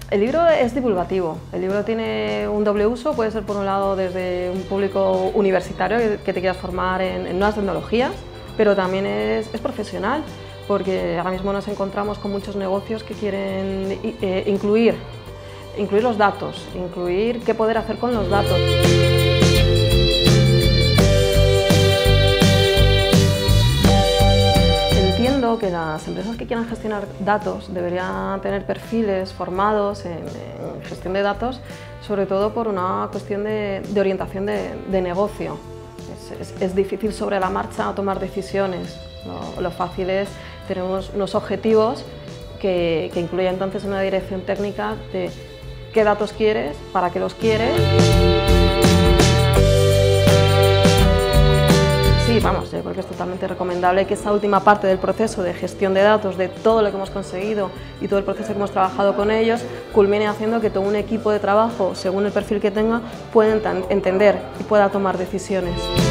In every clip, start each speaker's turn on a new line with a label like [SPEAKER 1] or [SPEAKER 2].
[SPEAKER 1] El libro es divulgativo, el libro tiene un doble uso, puede ser por un lado desde un público universitario que te quieras formar en nuevas tecnologías, pero también es profesional, porque ahora mismo nos encontramos con muchos negocios que quieren incluir los datos, incluir qué poder hacer con los datos. Entiendo que las empresas que quieran gestionar datos deberían tener perfiles formados en gestión de datos, sobre todo por una cuestión de orientación de negocio. Es difícil sobre la marcha tomar decisiones, lo fácil es tener unos objetivos que incluyan entonces una dirección técnica de qué datos quieres, para qué los quieres. Sí, vamos, yo creo que es totalmente recomendable que esa última parte del proceso de gestión de datos, de todo lo que hemos conseguido y todo el proceso que hemos trabajado con ellos, culmine haciendo que todo un equipo de trabajo, según el perfil que tenga, pueda entender y pueda tomar decisiones.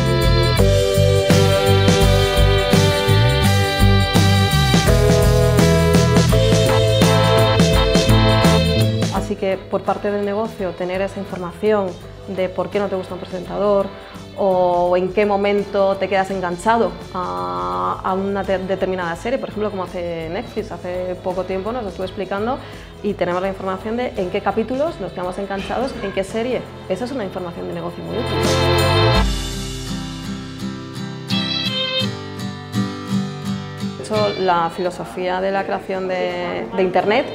[SPEAKER 1] Así que por parte del negocio tener esa información de por qué no te gusta un presentador o en qué momento te quedas enganchado a una determinada serie, por ejemplo como hace Netflix, hace poco tiempo nos estuvo explicando y tenemos la información de en qué capítulos nos quedamos enganchados, en qué serie. Esa es una información de negocio muy útil. De hecho, la filosofía de la creación de Internet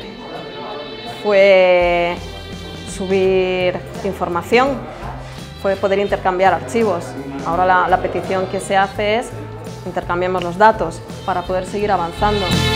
[SPEAKER 1] fue subir información, fue poder intercambiar archivos. Ahora la petición que se hace es intercambiemos los datos para poder seguir avanzando.